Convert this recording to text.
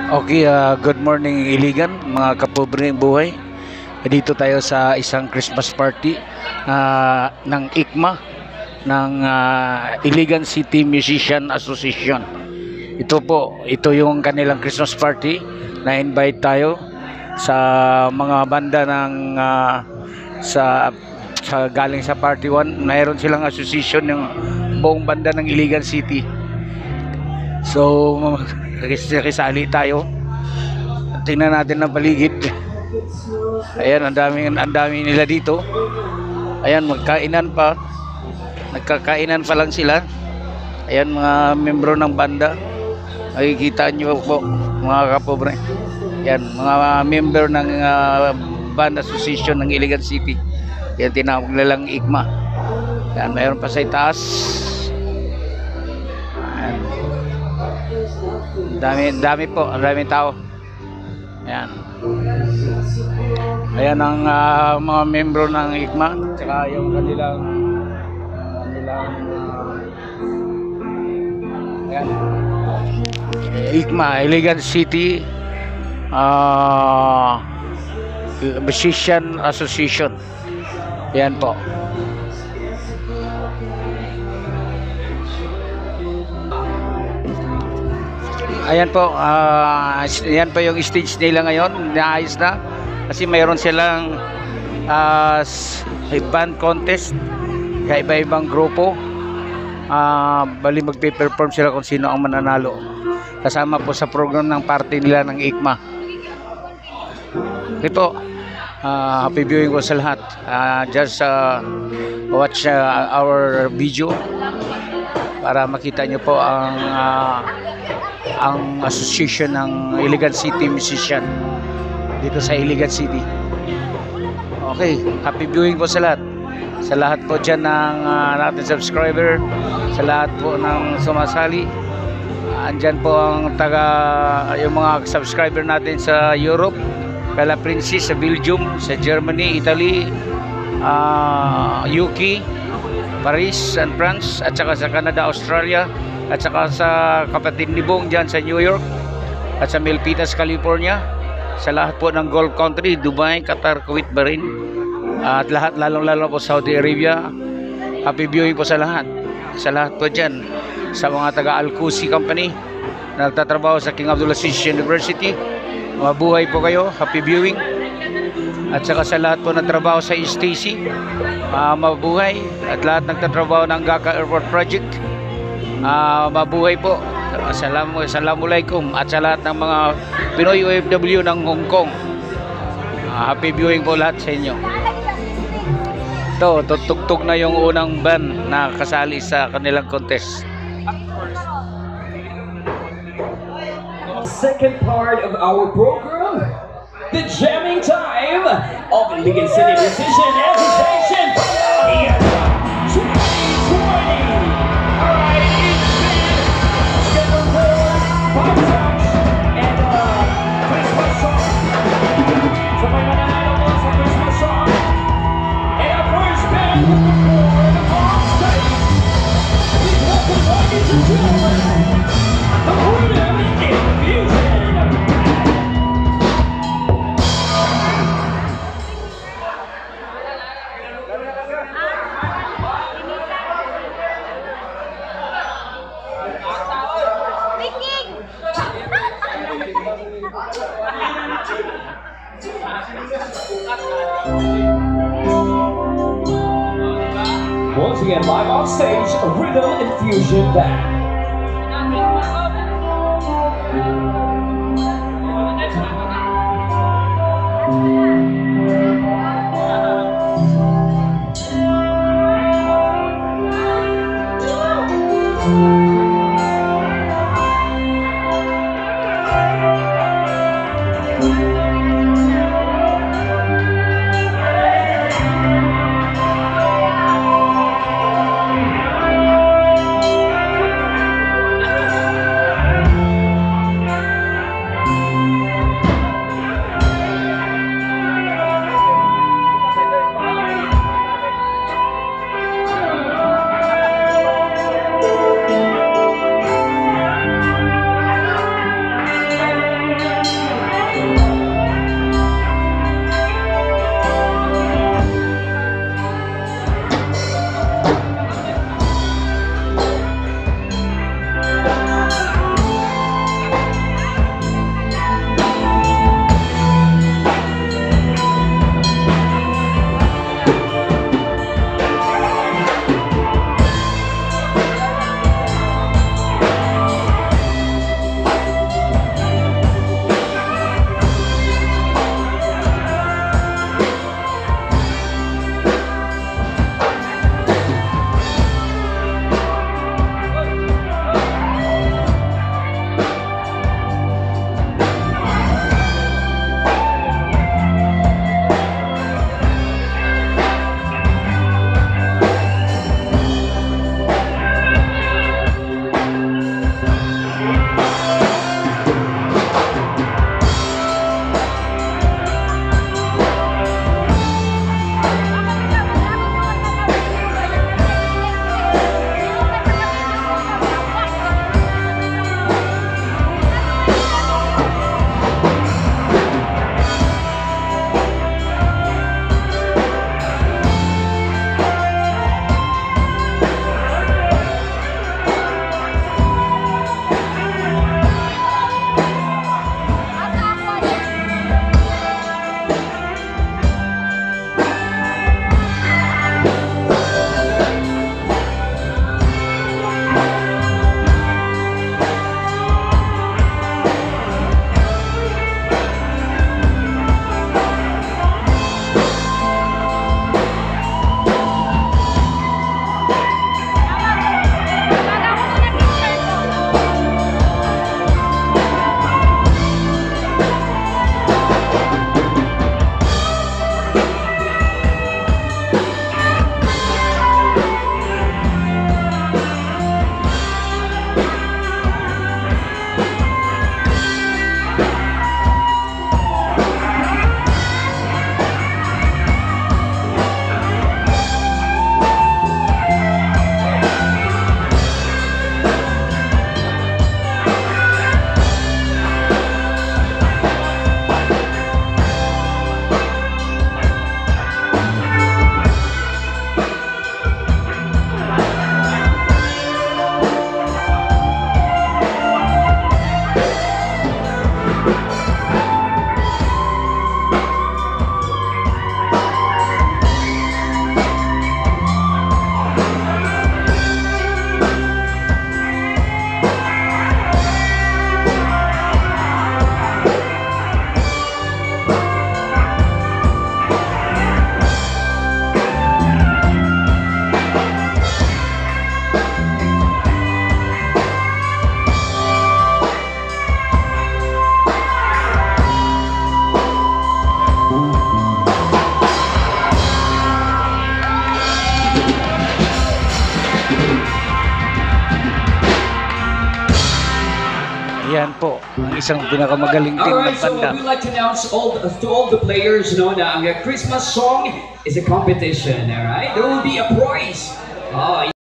Okay, good morning Iligan, mga kapobreng buhay. Dito tayo sa isang Christmas party ng ICMA, ng Iligan City Musician Association. Ito yung kanilang Christmas party. Na-invite tayo sa mga banda ng sa galing sa Party 1. Mayroon silang association ng buong banda ng Iligan City. So, nakisali tayo. Tingnan natin ang paligid. Ayan, ang dami nila dito. Ayan, magkainan pa. Nagkakainan pa lang sila. Ayan, mga membro ng banda. Makikita nyo po, mga kapobre. Ayan, mga member ng band association ng Iligan City. Ayan, tinawag nilang ICMA. Ayan, mayroon pa sa itaas. Dami po, ang daming tao. Ayan. Ayan ang mga membro ng ICMA, tsaka yung kanilang ayan. ICMA, Iligan City Musician Association. Ayan po. Ayan po, yan po yung stage nila ngayon, naayos na. Kasi mayroon silang band contest, kaya iba-ibang grupo. Bali magpe-perform sila kung sino ang mananalo. Kasama po sa program ng party nila ng ICMA. Ito, happy viewing ko sa lahat. Just watch our video para makita nyo po ang association ng Iligan City Musician dito sa Iligan City. Okay, happy viewing po sa lahat po dyan ng natin subscriber, sa lahat po ng sumasali. Andyan po ang yung mga subscriber natin sa Europe, Kala Princess sa Belgium, sa Germany, Italy, UK, Paris and France, at saka sa Canada, Australia, at saka sa kapatid ni Bong dyan sa New York, at sa Milpitas, California, sa lahat po ng Gulf country, Dubai, Qatar, Kuwait, Bahrain, at lahat, lalong-lalo po Saudi Arabia. Happy viewing po sa lahat po dyan, sa mga taga Al-Qusi Company na nagtatrabaho sa King Abdulaziz University. Mabuhay po kayo, happy viewing. At saka sa lahat po nagtrabaho sa Stacy, mabuhay. At lahat nagtatrabaho ng Gaka Airport Project, mabuhay po. Assalamualaikum. At sa lahat ng mga Pinoy OFW ng Hong Kong, happy viewing po lahat sa inyo. Ito, tutugtog na yung unang band na kasali sa kanilang contest. Second part of our program, the jamming time of Iligan City Musician Association. 2020. Alright, it's scheduled for 5 songs and Christmas song. So may mananalo mo sa Christmas song. And our first band will perform on stage. Please welcome, ladies and gentlemen, the Freedom Infusion. Once again, live on stage, a Rhythm Infusion Band. Yan po, ang isang pinakamagaling team ng Alright, so banda. we'd like to announce to all the players, na ang Christmas song is a competition, alright? There will be a prize.